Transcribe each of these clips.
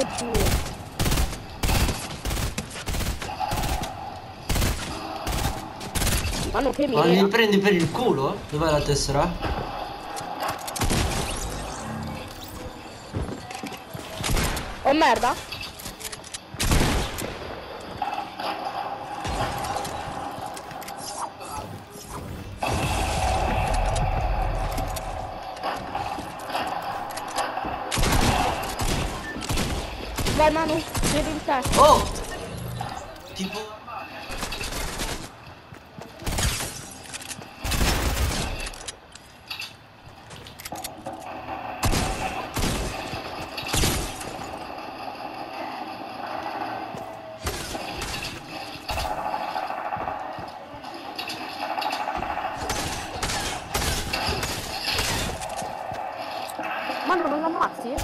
che tu. Ma non che Ma mi mi prendi per il culo? Dov'è la tessera? Oh merda. Vai Manu, vedi in te. Oh! Tipo... Manu non l'ammazzi?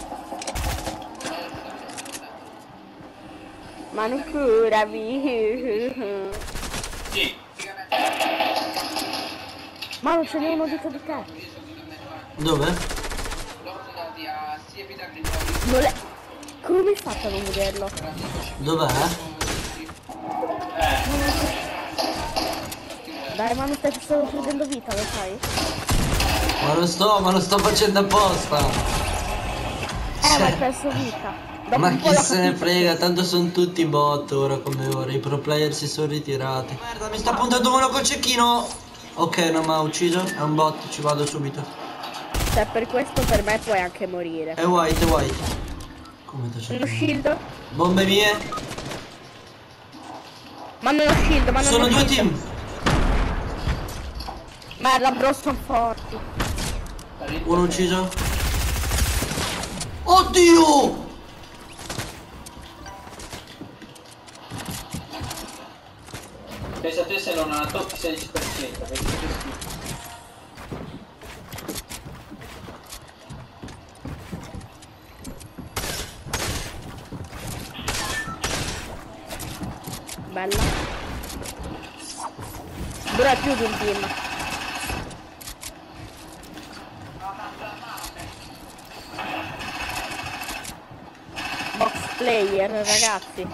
Manu curami. Sì. Manu ce n'è uno dietro di te. Dove? Non è... Come hai fatto a non vederlo? Dov'è? Dai Manu, stai solo perdendo vita, lo sai? Ma lo sto facendo apposta. Ma hai perso vita. Dopo Ma un po' chi l'ho se ne capito. frega, tanto sono tutti bot ora come ora, i pro player si sono ritirati. Merda, mi sta puntando uno col cecchino! Ok, non mi ha ucciso, è un bot, ci vado subito. Cioè, per questo per me puoi anche morire. È white, è white. Come ti Uno shield? Bombe mie? Manda uno shield, manda Sono uno due shield. team! Merda, bro, sono forti. Uno ucciso. Oddio! Pensa a te se non ha top 16%, vedi che schifo. Bella. Dura più di un team. Box player, ragazzi.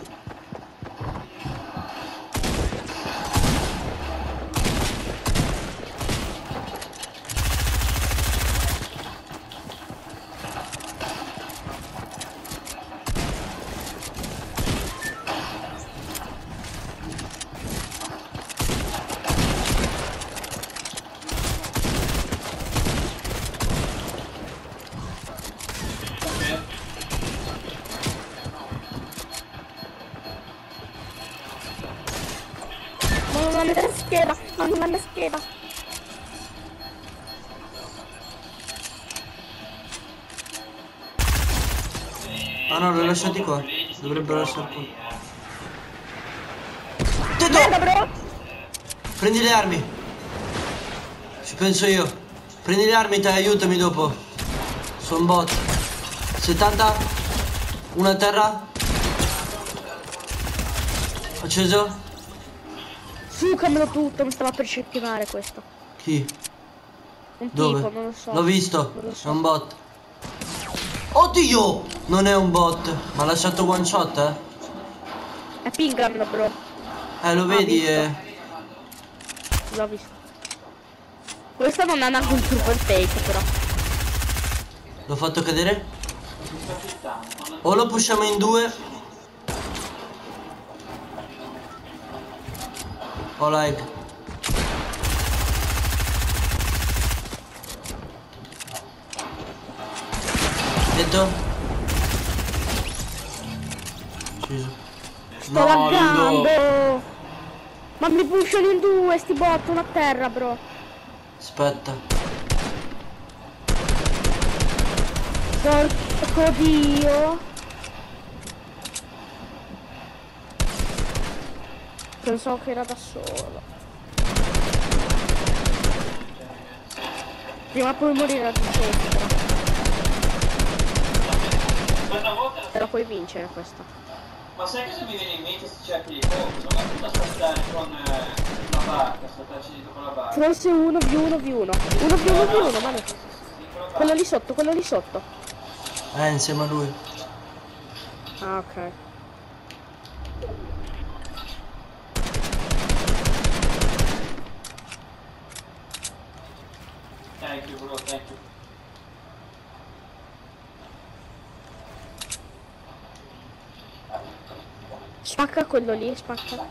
Non la scheda, non la scheda. Ah no, l'ho lasciati qua. Dovrebbero essere qua. Merda, bro! Prendi le armi. Ci penso io. Prendi le armi, te, aiutami dopo. Sono bot. 70. Una a terra. Acceso. Sucamelo tutto, mi stava per scettimare questo. Chi? Un Dove? tipo, non lo so. L'ho visto. Non lo È so. un bot. Oddio! Non è un bot. Mi ha lasciato one shot, eh. È pingano, bro. Lo vedi, visto. L'ho visto. Questo non ha neanche un super fake, però. L'ho fatto cadere. O lo pushiamo in due. O like. Detto. Scusa. Sto laggando! Ma mi pushano in due, sti bottono a terra, bro. Aspetta. Porco Dio! Pensavo che era da solo. Prima o poi morirà di sopra. Però puoi vincere questa. Ma sai cosa mi viene in mente se cerchi di focus? Non è tutta saltare con la barca, saltarci dietro con la barca. Forse 1v1v1. 1v1v1, ma no. Quello lì sotto, quello lì sotto. Insieme a lui. Ah, ok. Thank you bro, thank you. Spacca quello lì, spacca.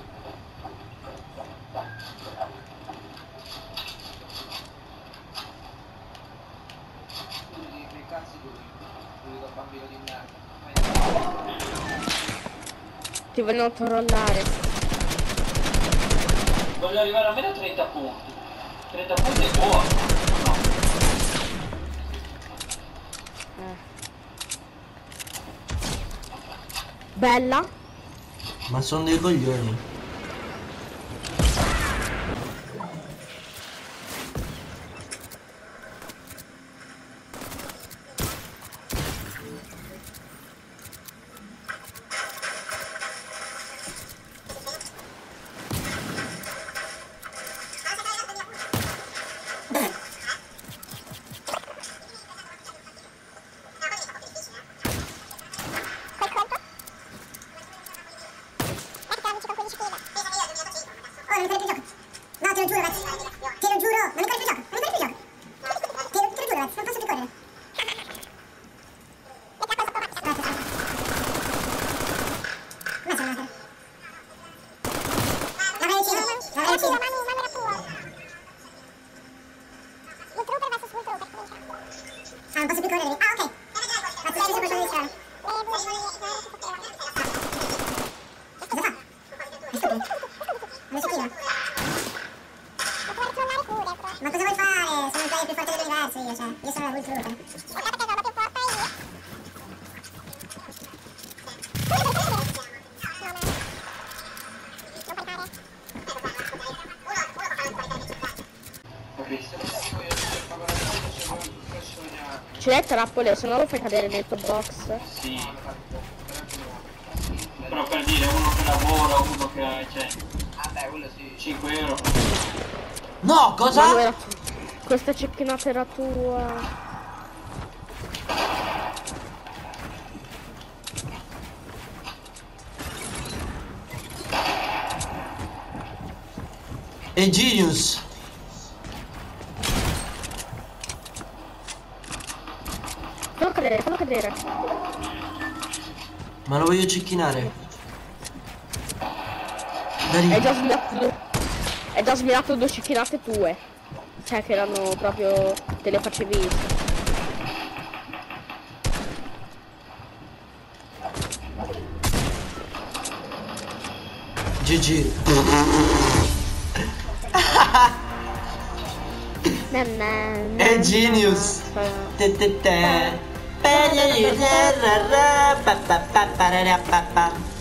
Dei cazzi lui, l'unico bambino di merda. Ti vogliono trollare. Voglio arrivare almeno a 30 punti. 30 punti è buono. No. Bella. Ma sono dei coglioni. Non posso più correre. Ah, ok. Ma ti sei preso qualcosa di strano? Cosa fa? È stupido. Non so chi no. Ma cosa vuoi fare? Sono il player più forte dell'universo io, cioè. Io sono la Hulk Trooper. Ce l'hai trappole, se no lo fai cadere nel top box. Sì. Però per dire uno che lavora, uno che cioè. Vabbè, quello sì. 5 euro. No, cosa? Ma era questa cecchinata era tua. È Genius. Fallo cadere. Ma lo voglio cecchinare. È già smilato 2 cecchinate tue. Cioè che erano proprio. Te le facevi. GG. È Genius. Te te te. Pa pa pa pa pa pa pa pa pa pa.